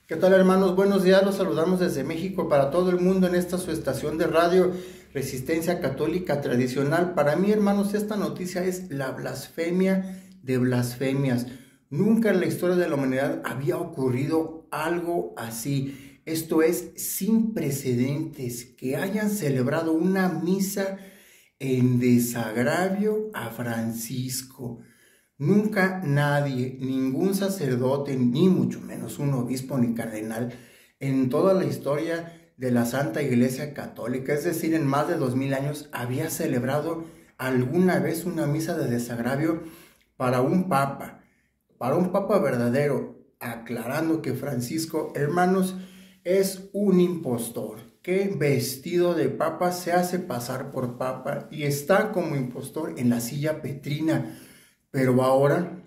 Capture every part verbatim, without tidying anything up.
¿Qué tal, hermanos? Buenos días, los saludamos desde México para todo el mundo en esta su estación de radio Resistencia Católica Tradicional. Para mí, hermanos, esta noticia es la blasfemia de blasfemias. Nunca en la historia de la humanidad había ocurrido algo así. Esto es sin precedentes, que hayan celebrado una misa en desagravio a Francisco. Nunca nadie, ningún sacerdote, ni mucho menos un obispo ni cardenal, en toda la historia de la Santa Iglesia Católica, es decir, en más de dos mil años, había celebrado alguna vez una misa de desagravio para un papa, para un papa verdadero, aclarando que Francisco, hermanos, es un impostor, que vestido de papa se hace pasar por papa y está como impostor en la silla petrina. Pero ahora,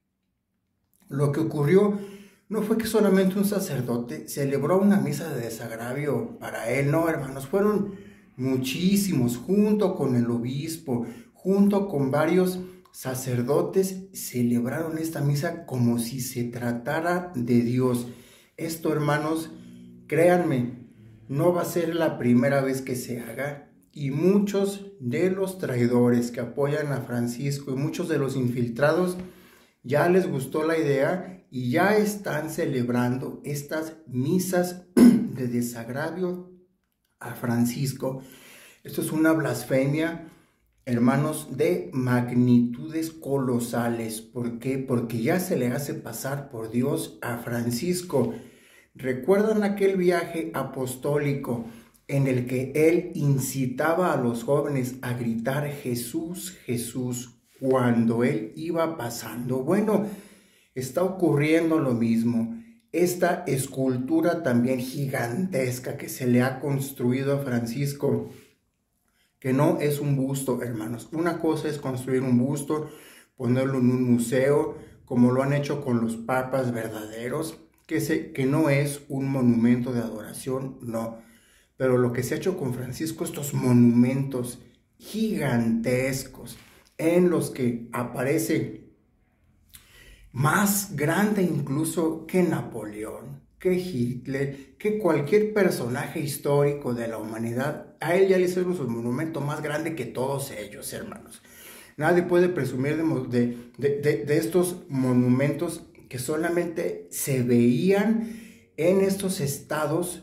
lo que ocurrió no fue que solamente un sacerdote celebró una misa de desagravio para él, no, hermanos, fueron muchísimos, junto con el obispo, junto con varios sacerdotes, celebraron esta misa como si se tratara de Dios. Esto, hermanos, créanme, no va a ser la primera vez que se haga. Y muchos de los traidores que apoyan a Francisco y muchos de los infiltrados ya les gustó la idea y ya están celebrando estas misas de desagravio a Francisco. Esto es una blasfemia, hermanos, de magnitudes colosales. ¿Por qué? Porque ya se le hace pasar por Dios a Francisco. ¿Recuerdan aquel viaje apostólico en el que él incitaba a los jóvenes a gritar Jesús, Jesús, cuando él iba pasando? Bueno, está ocurriendo lo mismo. Esta escultura también gigantesca que se le ha construido a Francisco, que no es un busto, hermanos. Una cosa es construir un busto, ponerlo en un museo, como lo han hecho con los papas verdaderos, que, se, que no es un monumento de adoración, no. Pero lo que se ha hecho con Francisco, estos monumentos gigantescos en los que aparece más grande incluso que Napoleón, que Hitler, que cualquier personaje histórico de la humanidad, a él ya le hicieron su monumento más grande que todos ellos, hermanos. Nadie puede presumir de, de, de, de estos monumentos que solamente se veían en estos estados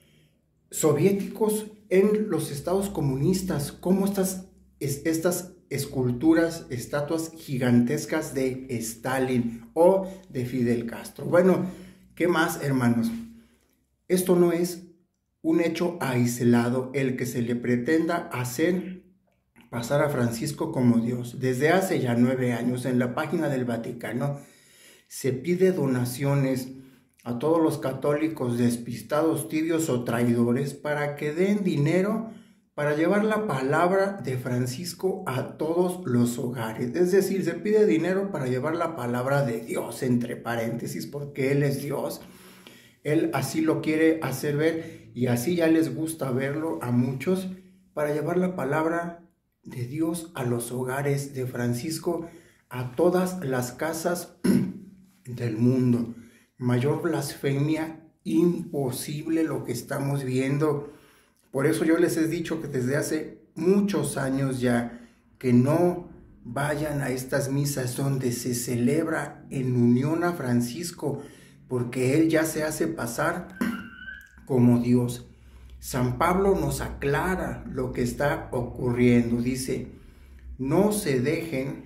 soviéticos, en los estados comunistas, como estas, estas esculturas, estatuas gigantescas de Stalin o de Fidel Castro. Bueno, ¿qué más, hermanos? Esto no es un hecho aislado el que se le pretenda hacer pasar a Francisco como Dios. Desde hace ya nueve años en la página del Vaticano se pide donaciones a todos los católicos despistados, tibios o traidores para que den dinero para llevar la palabra de Francisco a todos los hogares. Es decir, se pide dinero para llevar la palabra de Dios, entre paréntesis, porque Él es Dios. Él así lo quiere hacer ver y así ya les gusta verlo a muchos, para llevar la palabra de Dios a los hogares de Francisco, a todas las casas del mundo. Mayor blasfemia imposible lo que estamos viendo. Por eso yo les he dicho que desde hace muchos años ya que no vayan a estas misas donde se celebra en unión a Francisco, porque él ya se hace pasar como Dios. San Pablo nos aclara lo que está ocurriendo. Dice, no se dejen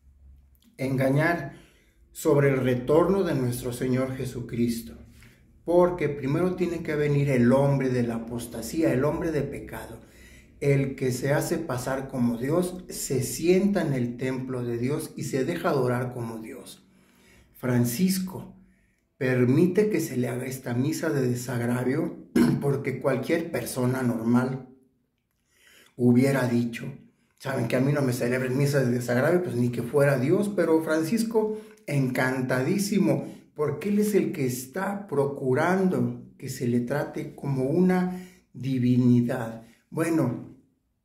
engañar sobre el retorno de nuestro Señor Jesucristo, porque primero tiene que venir el hombre de la apostasía, el hombre de pecado, el que se hace pasar como Dios, se sienta en el templo de Dios y se deja adorar como Dios. Francisco permite que se le haga esta misa de desagravio porque cualquier persona normal hubiera dicho, saben que a mí no me celebren misas de desagravio, pues ni que fuera Dios, pero Francisco encantadísimo, porque él es el que está procurando que se le trate como una divinidad. Bueno,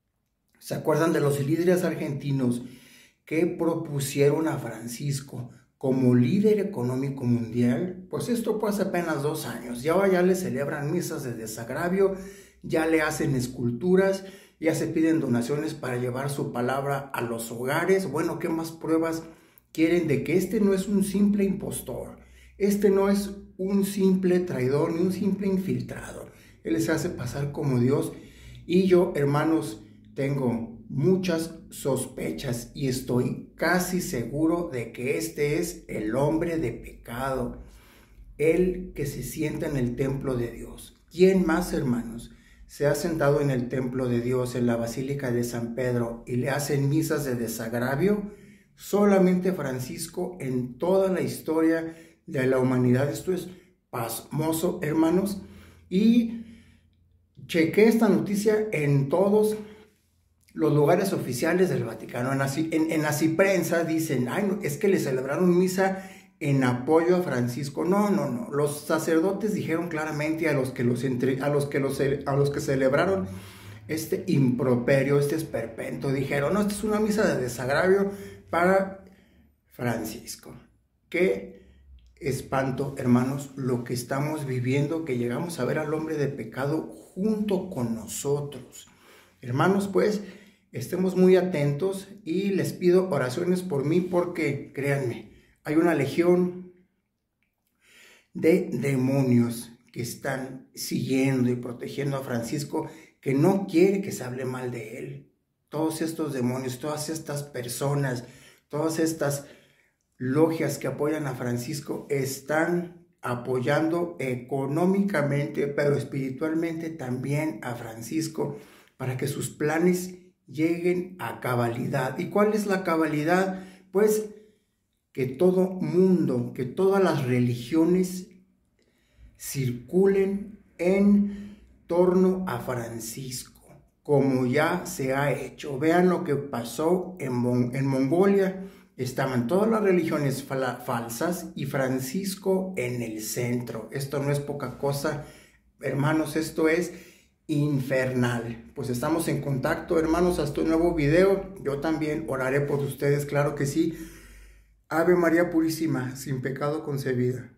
¿se acuerdan de los líderes argentinos que propusieron a Francisco como líder económico mundial, pues esto fue hace apenas dos años. Y ahora ya le celebran misas de desagravio, ya le hacen esculturas, ya se piden donaciones para llevar su palabra a los hogares. Bueno, ¿qué más pruebas quieren de que este no es un simple impostor? Este no es un simple traidor ni un simple infiltrado. Él se hace pasar como Dios. Y yo, hermanos, tengo muchas sospechas y estoy casi seguro de que este es el hombre de pecado, el que se sienta en el templo de Dios. ¿Quién más, hermanos, se ha sentado en el templo de Dios, en la Basílica de San Pedro, y le hacen misas de desagravio? Solamente Francisco en toda la historia de la humanidad. Esto es pasmoso, hermanos, y chequé esta noticia en todos los lugares oficiales del Vaticano. En, así, en, en así prensa dicen, ay, no, es que le celebraron misa en apoyo a Francisco. No, no, no. Los sacerdotes dijeron claramente a los que los entre, a los que los a los que celebraron este improperio, este esperpento, dijeron, no, esta es una misa de desagravio para Francisco. Qué espanto, hermanos, lo que estamos viviendo, que llegamos a ver al hombre de pecado junto con nosotros. Hermanos, pues, estemos muy atentos y les pido oraciones por mí porque, créanme, hay una legión de demonios que están siguiendo y protegiendo a Francisco, que no quiere que se hable mal de él. Todos estos demonios, todas estas personas, todas estas logias que apoyan a Francisco están apoyando económicamente, pero espiritualmente también a Francisco, para que sus planes lleguen a cabalidad. ¿Y cuál es la cabalidad? Pues que todo mundo, que todas las religiones circulen en torno a Francisco, como ya se ha hecho. Vean lo que pasó en, Mon en Mongolia. Estaban todas las religiones fal falsas y Francisco en el centro. Esto no es poca cosa, hermanos, esto es infernal. Pues estamos en contacto, hermanos, hasta un nuevo video. Yo también oraré por ustedes, claro que sí. Ave María Purísima, sin pecado concebida.